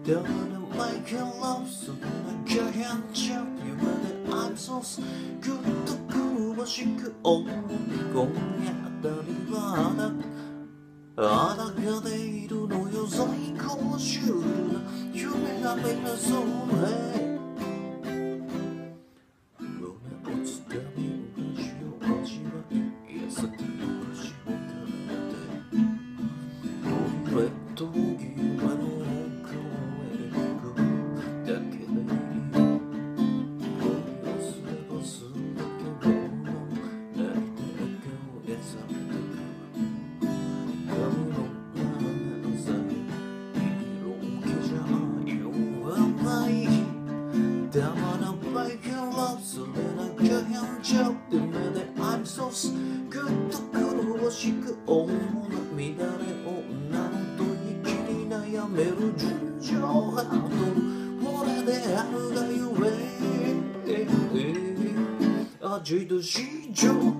Don't make it love そんな気変ちゃう夢で I'm so good と苦しく思い今夜あたりは裸でいるのよ最高シュールな夢が見れそうね胸をつかみ同じを味わい優しく腰を垂れてトイレット際の奥へ行くだけでいい恋をすればするだけもの泣いて笑顔で覚めてく髪の長さ色気じゃ言わないたまらないけどそれなきゃ変ちゃうって目で I'm so good と苦しく思う涙で女の吐息に悩める純情ハート俺であるがゆえ味と市場